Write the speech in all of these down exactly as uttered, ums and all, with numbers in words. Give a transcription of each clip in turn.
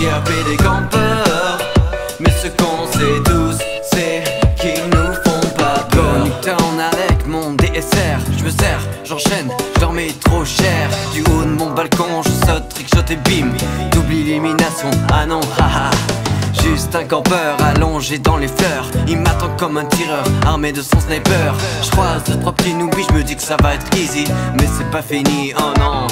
Aussi appelés des campeurs. Mais ce qu'on sait tous, c'est qu'ils nous font pas peur. Down avec mon D S R, je me sers, j'enchaîne, je dormais trop cher. Du haut de mon balcon, je saute, trickshot et bim. Double élimination, ah non, haha. Juste un campeur allongé dans les fleurs. Il m'attend comme un tireur armé de son sniper. Je croise deux trois petits noobies, je me dis que ça va être easy. Mais c'est pas fini, oh non.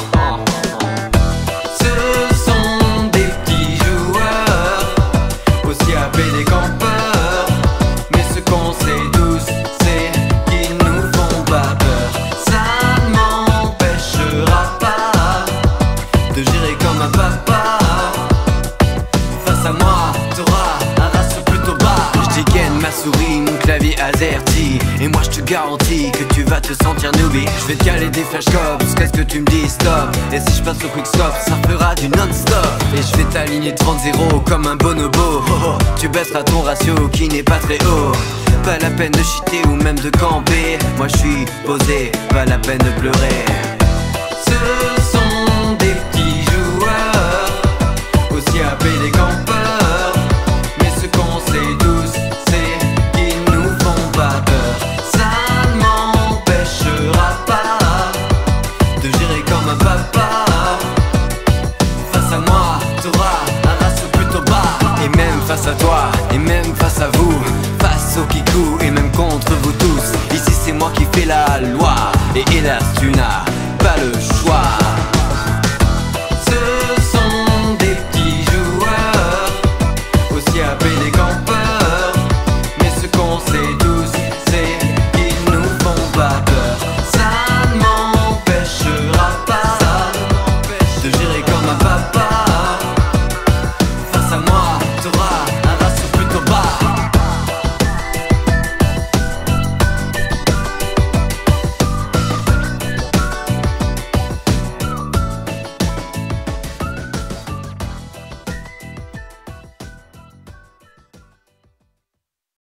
Ce sont des petits joueurs, aussi appelés des campeurs. Mais ce qu'on sait tous, c'est qu'ils nous font pas peur. Ça ne m'empêchera pas de gérer comme un papa. Face à moi, t'auras un ratio plutôt bas. Je dégaine ma souris, mon clavier AZERTY. Et moi je te garantis que tu vas te sentir noobie. Je vais te caler des flashcobs jusqu'à ce que tu me dises stop. Et si je passe au quickstop, ça fera du non-stop. Et je vais t'aligner trente zéro comme un bonobo. Oh, oh. Tu baisseras ton ratio qui n'est pas très haut. Pas la peine de cheater ou même de camper. Moi je suis posé, pas la peine de pleurer. Ce sont des petits joueurs, aussi appelés des campeurs. Mais ce qu'on sait tous, c'est qu'ils nous font pas peur. Ça ne m'empêchera pas de gérer comme un papa. Face à moi, t'auras un ratio plutôt bas. Et même face à toi, et même face à vous, face au kikou et même contre vous tous. Ici c'est moi qui fais la loi, et hélas tu n'as